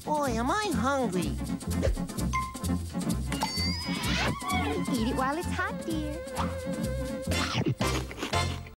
Boy, am I hungry. Eat it while it's hot, dear.